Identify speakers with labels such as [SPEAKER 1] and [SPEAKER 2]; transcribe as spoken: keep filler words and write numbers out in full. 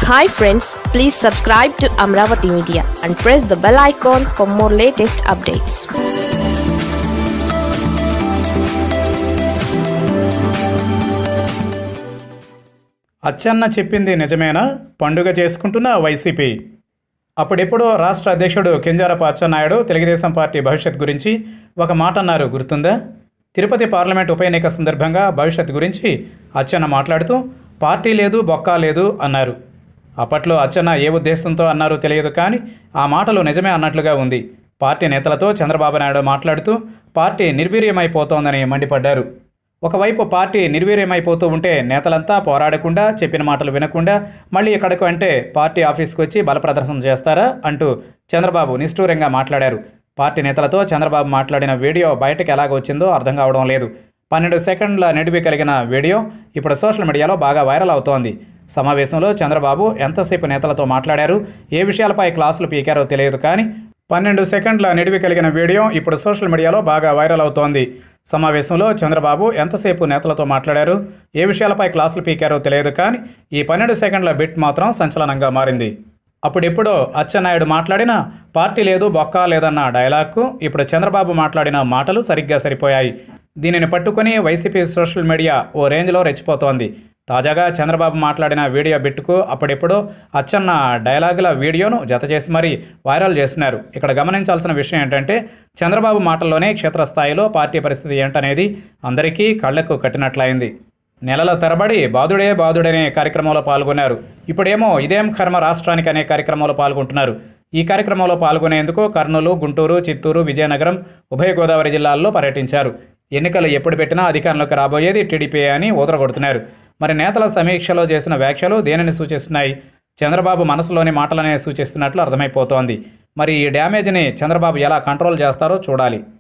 [SPEAKER 1] Hi friends, please subscribe to Amaravathi Media and press the bell icon for more latest updates.
[SPEAKER 2] Atchanna చెప్పింది నిజమేనా? పండుగ చేసుకుంటున్న YCP. అప్పుడెప్పుడో రాష్ట్ర అధ్యక్షుడు కింజరాపు అచ్చెన్నాయుడు తెలుగుదేశం పార్టీ భవిష్యత్ గురించి ఒక మాట అన్నారు, గుర్తుందా? తిరుపతి పార్లమెంట్ ఉప ఎన్నిక సందర్భంగా భవిష్యత్ గురించి అచ్చెన్న మాట్లాడుతూ పార్టీ లేదు, బొక్కా లేదు అన్నారు. అప్పట్లో అచ్చెన్న ఏ ఉద్దేశంతో అన్నారో తెలియదు, కానీ ఆ మాటలు నిజమే అన్నట్లుగా ఉంది. పార్టీ నేతలతో చంద్రబాబు నాయుడు మాట్లాడుతూ పార్టీ నిర్వీర్యమైపోతోందని మండిపడ్డారు. ఒకవైపు పార్టీ నిర్వీర్యమైపోతూ ఉంటే నేతలంతా పోరాడకుండా, చెప్పిన మాటలు వినకుండా మళ్ళీ ఇక్కడకు అంటే పార్టీ ఆఫీస్కి వచ్చి బలప్రదర్శన చేస్తారా అంటూ చంద్రబాబు నిష్ఠూరంగా మాట్లాడారు. పార్టీ నేతలతో చంద్రబాబు మాట్లాడిన వీడియో బయటకు ఎలాగొచ్చిందో అర్థం కావడం లేదు. పన్నెండు సెకండ్ల నిడివి కలిగిన వీడియో ఇప్పుడు సోషల్ మీడియాలో బాగా వైరల్ అవుతోంది. సమావేశంలో చంద్రబాబు ఎంతసేపు నేతలతో మాట్లాడారు, ఏ విషయాలపై క్లాసులు పీకారో తెలియదు, కానీ పన్నెండు సెకండ్ల నిడివి కలిగిన వీడియో ఇప్పుడు సోషల్ మీడియాలో బాగా వైరల్ అవుతోంది. సమావేశంలో చంద్రబాబు ఎంతసేపు నేతలతో మాట్లాడారు, ఏ విషయాలపై క్లాసులు పీకారో తెలియదు, కానీ ఈ పన్నెండు సెకండ్ల బిట్ మాత్రం సంచలనంగా మారింది. అప్పుడెప్పుడో అచ్చెన్నాయుడు మాట్లాడిన పార్టీ లేదు, బొక్కా లేదన్న డైలాగ్కు ఇప్పుడు చంద్రబాబు మాట్లాడిన మాటలు సరిగ్గా సరిపోయాయి. దీనిని పట్టుకుని వైసీపీ సోషల్ మీడియా ఓ రేంజ్లో రెచ్చిపోతోంది. తాజాగా చంద్రబాబు మాట్లాడిన వీడియో బిట్టుకు అప్పుడెప్పుడో అచ్చెన్న డైలాగుల వీడియోను జతచేసి మరీ వైరల్ చేస్తున్నారు. ఇక్కడ గమనించాల్సిన విషయం ఏంటంటే చంద్రబాబు మాటల్లోనే క్షేత్రస్థాయిలో పార్టీ పరిస్థితి ఏంటనేది అందరికీ కళ్లకు కట్టినట్లయింది. నెలల తరబడి బాదుడే బాదుడనే కార్యక్రమంలో పాల్గొన్నారు. ఇప్పుడేమో ఇదేం కర్మ రాష్ట్రానికి అనే కార్యక్రమంలో పాల్గొంటున్నారు. ఈ కార్యక్రమంలో పాల్గొనేందుకు కర్నూలు, గుంటూరు, చిత్తూరు, విజయనగరం, ఉభయ గోదావరి జిల్లాల్లో పర్యటించారు. ఎన్నికలు ఎప్పుడు పెట్టినా అధికారంలోకి రాబోయేది టీడీపీ అని ఊదరగొడుతున్నారు. మరి నేతల సమీక్షలో చేసిన వ్యాఖ్యలు దేనిని సూచిస్తున్నాయి? చంద్రబాబు మనసులోని మాటలనే సూచిస్తున్నట్లు అర్థమైపోతోంది. మరి ఈ డ్యామేజ్ని చంద్రబాబు ఎలా కంట్రోల్ చేస్తారో చూడాలి.